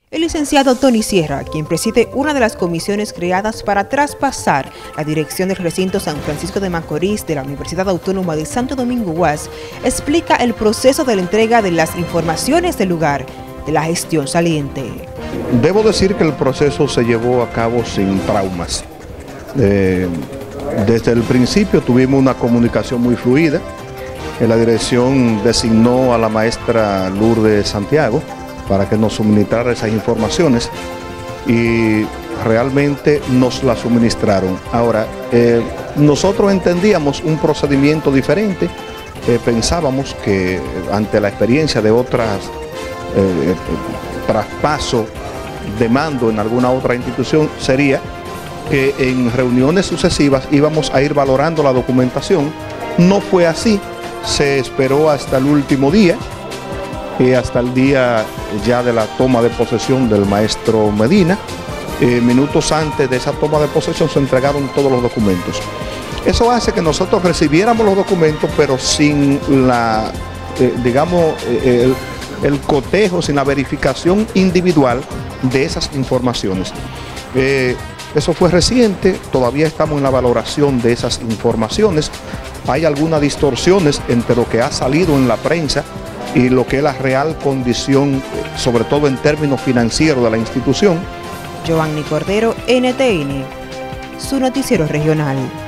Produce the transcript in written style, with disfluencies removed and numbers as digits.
El licenciado Tony Sierra, quien preside una de las comisiones creadas para traspasar la dirección del recinto San Francisco de Macorís de la Universidad Autónoma de Santo Domingo UAS, explica el proceso de la entrega de las informaciones del lugar de la gestión saliente. Debo decir que el proceso se llevó a cabo sin traumas. Desde el principio tuvimos una comunicación muy fluida. La dirección designó a la maestra Lourdes Santiago para que nos suministrara esas informaciones y realmente nos las suministraron. Ahora, nosotros entendíamos un procedimiento diferente, pensábamos que ante la experiencia de otras traspaso de mando en alguna otra institución sería que en reuniones sucesivas íbamos a ir valorando la documentación. No fue así, se esperó hasta el último día, y hasta el día ya de la toma de posesión del maestro Medina. Minutos antes de esa toma de posesión se entregaron todos los documentos. Eso hace que nosotros recibiéramos los documentos, pero sin la, el cotejo, sin la verificación individual de esas informaciones. Eso fue reciente, todavía estamos en la valoración de esas informaciones. Hay algunas distorsiones entre lo que ha salido en la prensa y lo que es la real condición, sobre todo en términos financieros de la institución. Giovanni Cordero, NTN, su noticiero regional.